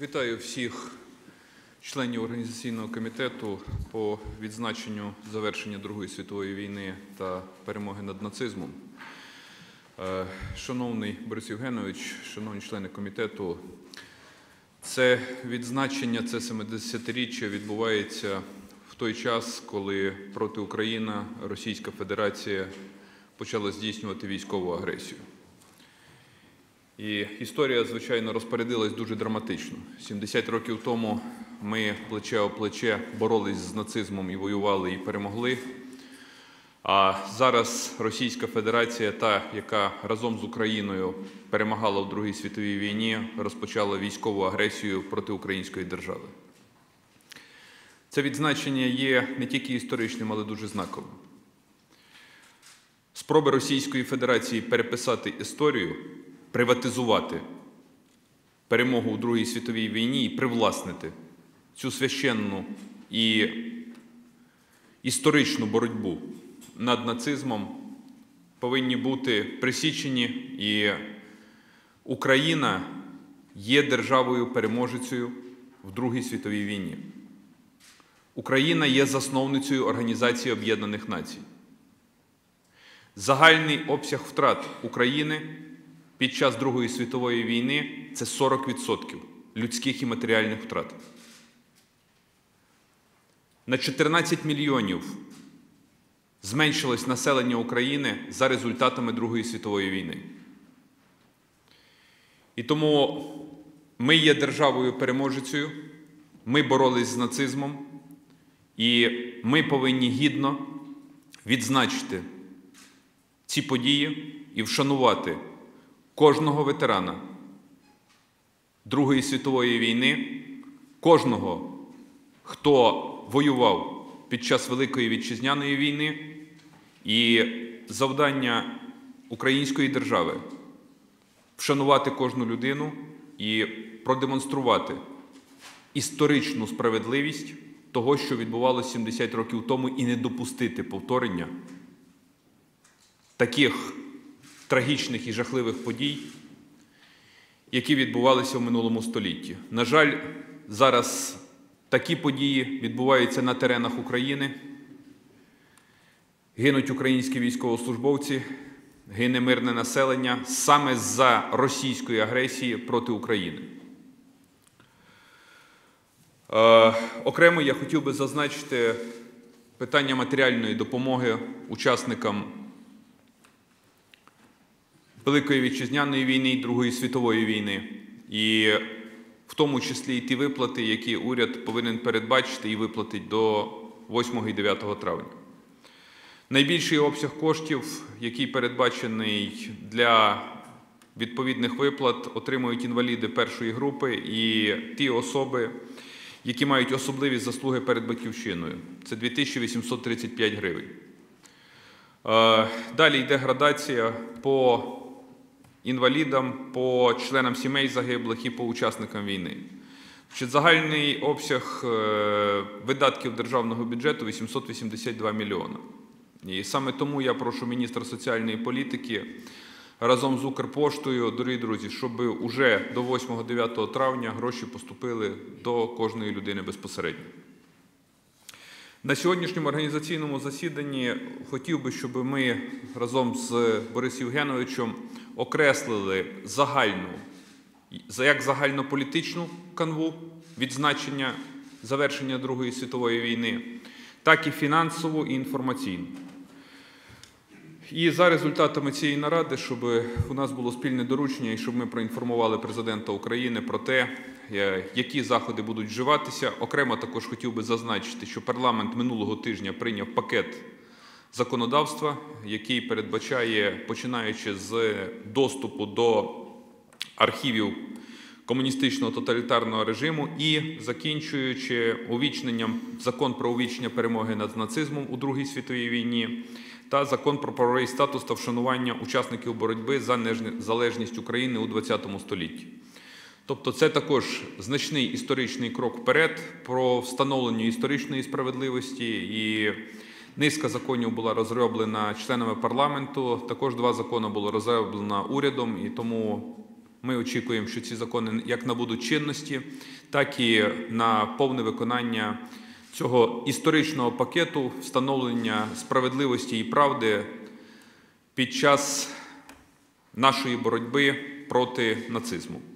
Вітаю всіх членів Організаційного комітету по відзначенню завершення Другої світової війни та перемоги над нацизмом. Шановний Борис Євгенович, шановні члени комітету, це відзначення, це 70-річчя відбувається в той час, коли проти України Російська Федерація почала здійснювати військову агресію. І історія, звичайно, розпорядилась дуже драматично. 70 років тому ми плече о плече боролись з нацизмом і воювали, і перемогли. А зараз Російська Федерація, та, яка разом з Україною перемагала в Другій світовій війні, розпочала військову агресію проти української держави. Це відзначення є не тільки історичним, але дуже знаковим. Спроби Російської Федерації переписати історію, приватизувати перемогу у Другій світовій війні і привласнити цю священну і історичну боротьбу над нацизмом повинні бути пресічені, і Україна є державою-переможецею в Другій світовій війні. Україна є засновницею Організації Об'єднаних Націй. Загальний обсяг втрат України під час Другої світової війни – це 40% людських і матеріальних втрат. На 14 мільйонів зменшилось населення України за результатами Другої світової війни. І тому ми є державою-переможецею, ми боролись з нацизмом, і ми повинні гідно відзначити ці події і вшанувати кожного ветерана Другої світової війни, кожного, хто воював під час Великої Вітчизняної війни, і завдання української держави – вшанувати кожну людину і продемонструвати історичну справедливість того, що відбувалося 70 років тому, і не допустити повторення таких трагічних і жахливих подій, які відбувалися в минулому столітті. На жаль, зараз такі події відбуваються на теренах України. Гинуть українські військовослужбовці, гине мирне населення саме з-за російської агресії проти України. Окремо я хотів би зазначити питання матеріальної допомоги учасникам Великої Вітчизняної війни і Другої світової війни, і в тому числі і ті виплати, які уряд повинен передбачити і виплатити до 8 і 9 травня. Найбільший обсяг коштів, який передбачений для відповідних виплат, отримують інваліди першої групи і ті особи, які мають особливі заслуги перед Батьківщиною. Це 2835 гривень. Далі йде градація по інвалідам, по членам сімей загиблих і по учасникам війни. Загальний обсяг видатків державного бюджету – 882 мільйони. І саме тому я прошу міністра соціальної політики разом з Укрпоштою, дорогі друзі, щоб уже до 8-9 травня гроші поступили до кожної людини безпосередньо. На сьогоднішньому організаційному засіданні хотів би, щоб ми разом з Борисом Євгеновичем окреслили як загальнополітичну канву відзначення завершення Другої світової війни, так і фінансову і інформаційну. І за результатами цієї наради, щоб у нас було спільне доручення і щоб ми проінформували Президента України про те, які заходи будуть вживатися. Окремо також хотів би зазначити, що парламент минулого тижня прийняв пакет законодавства, який передбачає, починаючи з доступу до архівів комуністичного тоталітарного режиму і закінчуючи увічненням Закон про увічнення перемоги над нацизмом у Другій світовій війні та Закон про правовий статус та вшанування учасників боротьби за незалежність України у ХХ столітті. Тобто це також значний історичний крок вперед про встановлення історичної справедливості, і низка законів була розроблена членами парламенту, також 2 закони було розроблено урядом, і тому Ми очікуємо, що ці закони як набудуть чинності, так і на повне виконання цього історичного пакету встановлення справедливості і правди під час нашої боротьби проти нацизму.